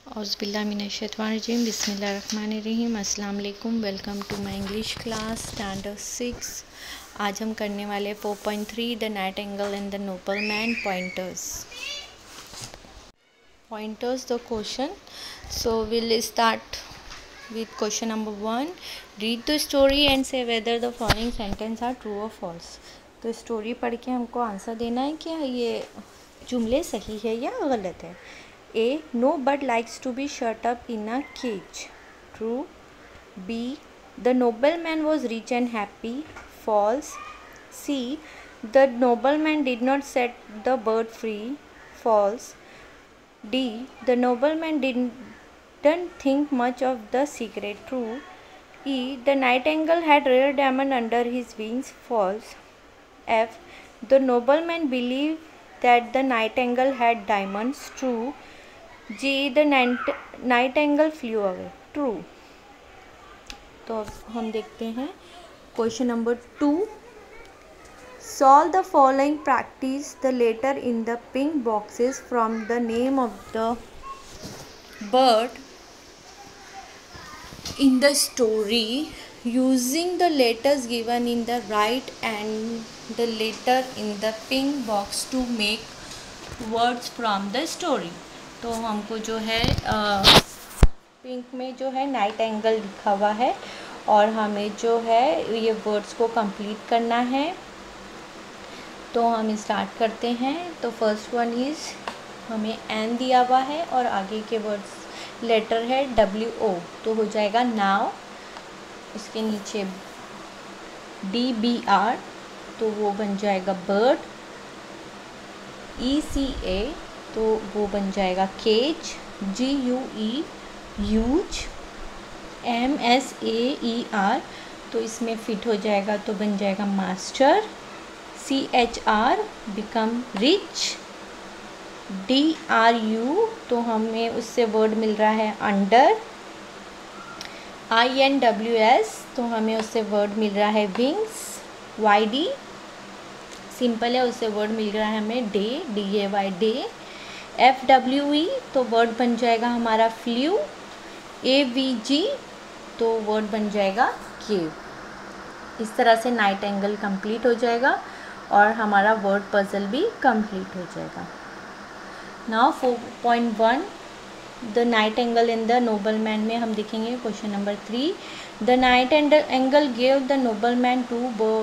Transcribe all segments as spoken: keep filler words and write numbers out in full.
औज़ुबिल्लाहिमिनश्शैतानिर्रजीम बिस्मिल्लाहिर्रहमानिर्रहीम अस्सलाम वालेकुम। Welcome to my English class standard six. आज हम करने वाले four point three the nightingale and the nobleman pointers pointers the question. So will start with question number one. Read the story and say whether the following sentence are true or false. तो story पढ़ के हमको answer देना है कि ये जुमले सही है या गलत है। A. No bird likes to be shut up in a cage. True. B. The nobleman was rich and happy. False. C. The nobleman did not set the bird free. False. D. The nobleman didn't Don't think much of the secret. True. E. The nightingale had rare diamond under his wings. False. F. The nobleman believed that the nightingale had diamonds. True. G. The night nightingale flew away. True. तो अब हम देखते हैं question number two. Solve the following. Practice the letter in the pink boxes from the name of the bird in the story using the letters given in the right and the letter in the pink box to make words from the story. तो हमको जो है pink में जो है Nightingale लिखा हुआ है और हमें जो है ये वर्ड्स को कंप्लीट करना है. तो हम स्टार्ट करते हैं. तो फर्स्ट वन इज़ हमें एन दिया हुआ है और आगे के वर्ड्स लेटर है डब्ल्यू ओ, तो हो जाएगा नाव. इसके नीचे डी बी आर, तो वो बन जाएगा बर्ड. ई सी ए, तो वो बन जाएगा cage. G U E use. M S A E R, तो इसमें फिट हो जाएगा तो बन जाएगा master. C H R become rich. D R U, तो हमें उससे वर्ड मिल रहा है under. I N W S, तो हमें उससे वर्ड मिल रहा है विंग्स. वाई डी सिंपल है, उससे वर्ड मिल रहा है हमें day, D A Y day. F W E, तो वर्ड बन जाएगा हमारा फ्लू. ए वी जी, तो वर्ड बन जाएगा केव. इस तरह से नाइटिंगेल कंप्लीट हो जाएगा और हमारा वर्ड पजल भी कंप्लीट हो जाएगा. Now four point one the nightingale in the nobleman में हम देखेंगे question number three. The nightingale gave the nobleman two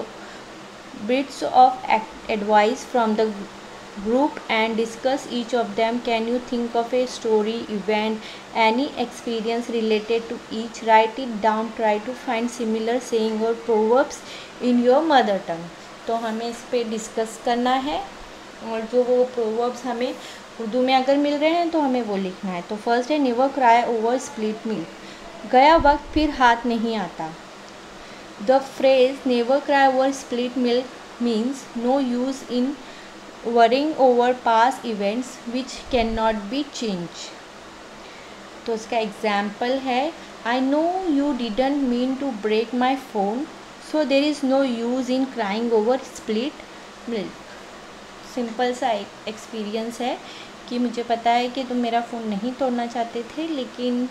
bits of advice from the group and discuss each of them. Can you think of a story, event, any experience related to each? Write it down. Try to find similar saying or proverbs in your mother tongue. तो हमें इस पे discuss करना है और जो वो proverbs हमें उर्दू में अगर मिल रहे हैं तो हमें वो लिखना है. तो फर्स्ट है never cry over split milk. गया वक्त फिर हाथ नहीं आता. The phrase never cry over split milk means no use in worrying over past events which cannot be changed. तो इसका एग्जाम्पल है I know you didn't mean to break my phone, so there is no use in crying over split milk. Simple सा experience है कि मुझे पता है कि तुम मेरा फ़ोन नहीं तोड़ना चाहते थे, लेकिन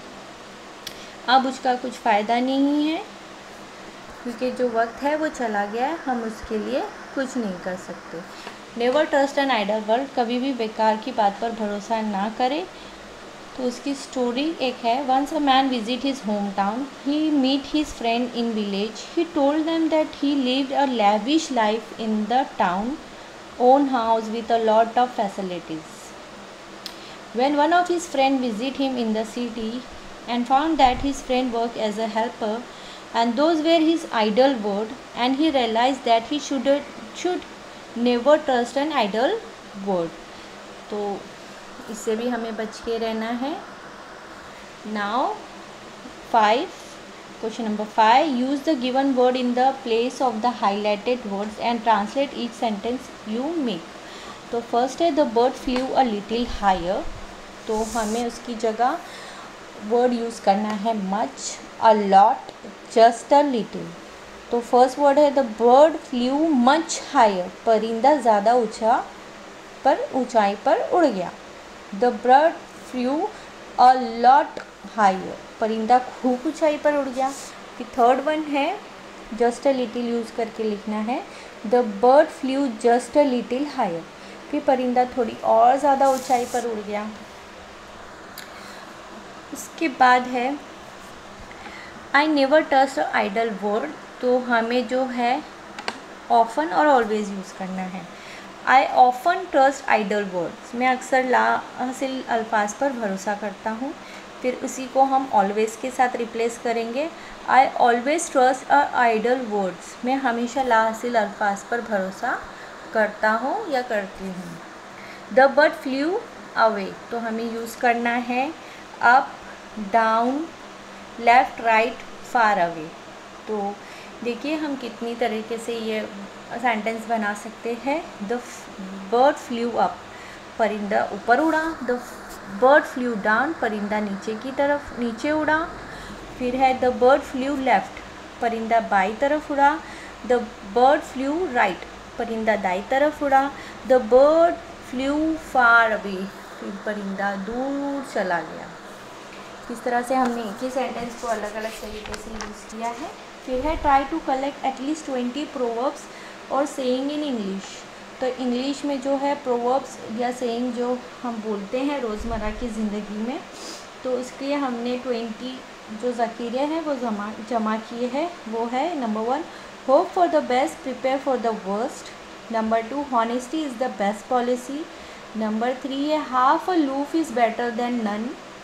अब उसका कुछ फ़ायदा नहीं है क्योंकि जो वक्त है वो चला गया है, हम उसके लिए कुछ नहीं कर सकते. Never trust an idle word, कभी भी बेकार की बात पर भरोसा ना करें. तो उसकी स्टोरी एक है. Once a man visit his home town. He meet his friend in village. He told them that he lived a lavish life in the town, own house with a lot of facilities. When one of his friend visit him in the city and found that his friend worked as a helper and those were his idle word, and he realized that he should should never trust an idle word. तो इससे भी हमें बच के रहना है. Now five, question number five. Use the given word in the place of the highlighted words and translate each sentence you make. तो first है the bird flew a little higher. तो हमें उसकी जगह वर्ड यूज़ करना है much, a lot, just a little. तो first word है the bird flew much higher. परिंदा ज़्यादा ऊंचा पर ऊंचाई पर उड़ गया. The bird flew a lot higher, परिंदा खूब ऊंचाई पर उड़ गया। फिर थर्ड वन है जस्ट अ लिटिल यूज़ करके लिखना है, the bird flew just a little higher, फिर परिंदा थोड़ी और ज़्यादा ऊंचाई पर उड़ गया। उसके बाद है I never touch a idle word, तो हमें जो है ऑफन और ऑलवेज यूज़ करना है। I often trust idle words, मैं अक्सर ला हासिल अल्फाज पर भरोसा करता हूँ। फिर उसी को हम ऑलवेज के साथ रिप्लेस करेंगे, I always trust a idle words, मैं हमेशा ला हासिल अल्फाज पर भरोसा करता हूँ या करती हूँ। द बर्ड फ्लू अवे, तो हमें यूज़ करना है up down left right far away. तो देखिए हम कितनी तरीके से ये सेंटेंस बना सकते हैं। द बर्ड फ्लू अप, परिंदा ऊपर उड़ा। द बर्ड फ्लू डाउन, परिंदा नीचे की तरफ नीचे उड़ा। फिर है द बर्ड फ्लू लेफ्ट, परिंदा बाई तरफ उड़ा। द बर्ड फ्लू राइट, परिंदा दाई तरफ उड़ा। The bird flew far away, फिर परिंदा दूर चला गया। इस तरह से हमने एक ही सेंटेंस को अलग अलग तरीके से यूज़ किया है। फिर है try to collect at least twenty proverbs और सेइंग इन इंग्लिश, तो इंग्लिश में जो है प्रोवर्ब्स या सेइंग जो हम बोलते हैं रोज़मर्रा की ज़िंदगी में, तो उसके लिए हमने ट्वेंटी जो ज़ख़ीरे हैं वो जमा जमा किए हैं। वो है number one, hope for the best, prepare for the worst. Number two, honesty is the best policy. Number three है half a loaf is better than none.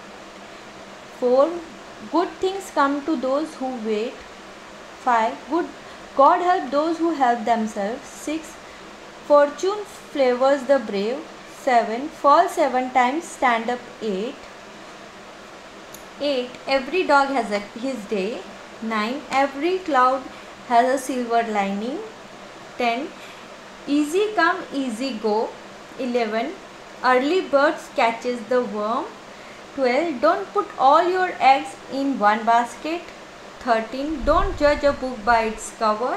Four, good things come to those who wait. Five, good God help those who help themselves. Six, fortune favors the brave. Seven, fall seven times, stand up eight. Eight, every dog has a, his day. Nine, every cloud has a silver lining. Ten, easy come easy go. Eleven, early birds catches the worm. twelve, don't put all your eggs in one basket. thirteen, don't judge a book by its cover.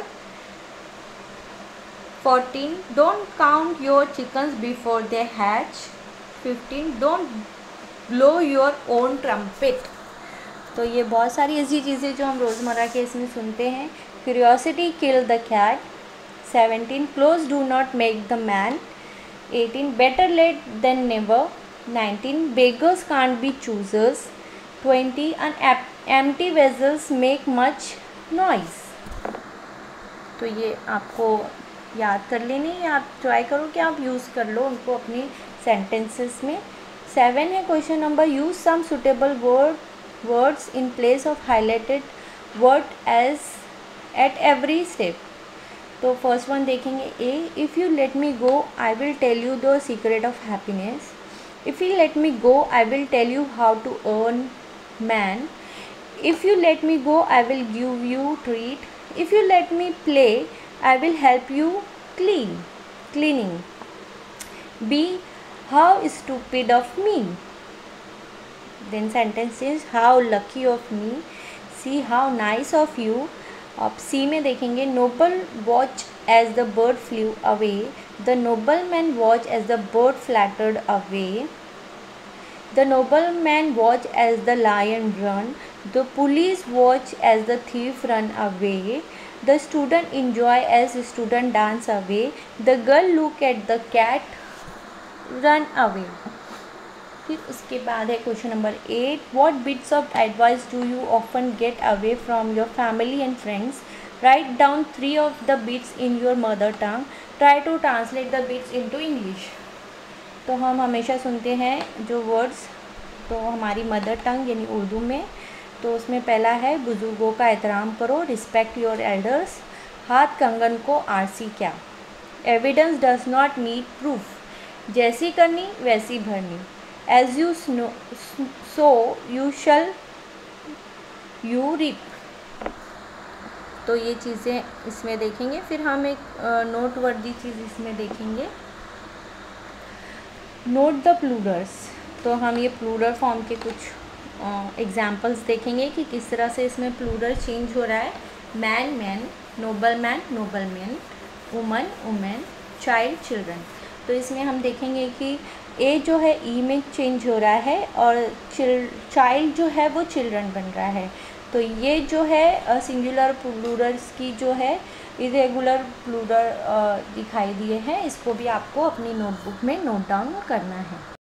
fourteen, don't count your chickens before they hatch. fifteen, don't blow your own trumpet. तो ये बहुत सारी ऐसी चीज़ें जो हम रोज़मर्रा के इसमें सुनते हैं। Curiosity kill the cat. Seventeen, clothes do not make the man. Eighteen, better late than never. nineteen, beggars can't be choosers. twenty, an empty vessels make much noise. तो ये आपको याद कर लेनी है, आप ट्राई करो कि आप यूज़ कर लो उनको अपनी सेंटेंसेस में। सेवन है question number, use some suitable word words in place of highlighted word as at every step. तो फर्स्ट वन देखेंगे, ए, if you let me go I will tell you the secret of happiness. If you let me go, I will tell you how to earn man. If you let me go, I will give you treat. If you let me play, I will help you clean. Cleaning. B, how stupid of me. Then sentence is how lucky of me. C, how nice of you. अब सी में देखेंगे, noble watch as the bird flew away. The nobleman watched as the bird fluttered away. The nobleman watched as the lion ran. The police watched as the thief ran away. The student enjoyed as the student danced away. The girl looked at the cat run away. फिर उसके बाद है question number eight, what bits of advice do you often get away from your family and friends. Write down three of the bits in your mother tongue. Try to translate the bits into English. तो हम हमेशा सुनते हैं जो words तो हमारी mother tongue यानी उर्दू में, तो उसमें पहला है बुज़ुर्गों का एहतराम करो, रिस्पेक्ट योर एल्डर्स. हाथ कंगन को आरसी क्या. Evidence does not need proof. जैसी करनी वैसी भरनी. As you sow you shall you reap. तो ये चीज़ें इसमें देखेंगे. फिर हम एक नोट वर्दी चीज़ इसमें देखेंगे, नोट द प्लूरल्स. तो हम ये प्लूरल फॉर्म के कुछ एग्जाम्पल्स देखेंगे कि किस तरह से इसमें प्लूरल चेंज हो रहा है. Man man, noble man noble man, woman women, child children. तो इसमें हम देखेंगे कि ए जो है ई में चेंज हो रहा है और चाइल्ड जो है वो चिल्ड्रन बन रहा है। तो ये जो है सिंगुलर प्लूरल्स की जो है इरेगुलर प्लूरल दिखाई दिए हैं, इसको भी आपको अपनी नोटबुक में नोट डाउन करना है।